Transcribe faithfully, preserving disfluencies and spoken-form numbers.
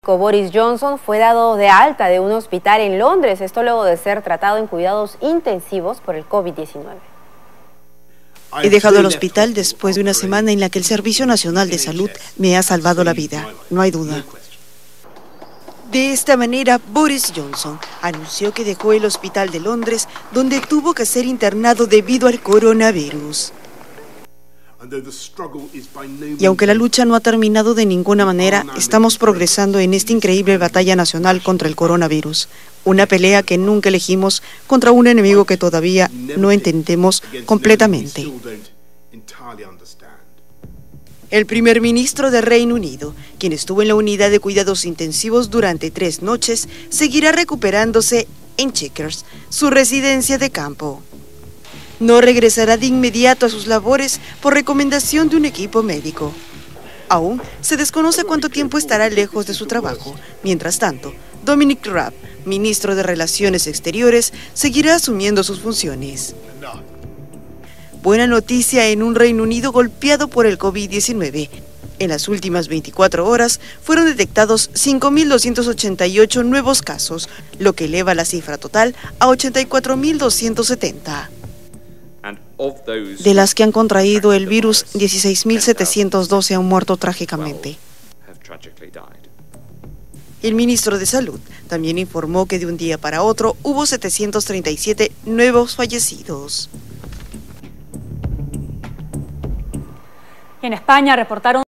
Boris Johnson fue dado de alta de un hospital en Londres, esto luego de ser tratado en cuidados intensivos por el COVID diecinueve. He dejado el hospital después de una semana en la que el Servicio Nacional de Salud me ha salvado la vida, no hay duda. De esta manera, Boris Johnson anunció que dejó el hospital de Londres, donde tuvo que ser internado debido al coronavirus. Y aunque la lucha no ha terminado de ninguna manera, estamos progresando en esta increíble batalla nacional contra el coronavirus. Una pelea que nunca elegimos contra un enemigo que todavía no entendemos completamente. El primer ministro de Reino Unido, quien estuvo en la unidad de cuidados intensivos durante tres noches, seguirá recuperándose en Chequers, su residencia de campo. No regresará de inmediato a sus labores por recomendación de un equipo médico. Aún se desconoce cuánto tiempo estará lejos de su trabajo. Mientras tanto, Dominic Raab, ministro de Relaciones Exteriores, seguirá asumiendo sus funciones. Buena noticia en un Reino Unido golpeado por el COVID diecinueve. En las últimas veinticuatro horas fueron detectados cinco mil doscientos ochenta y ocho nuevos casos, lo que eleva la cifra total a ochenta y cuatro mil doscientos setenta. De las que han contraído el virus, dieciséis mil setecientos doce han muerto trágicamente. El ministro de Salud también informó que de un día para otro hubo setecientos treinta y siete nuevos fallecidos. En España reportaron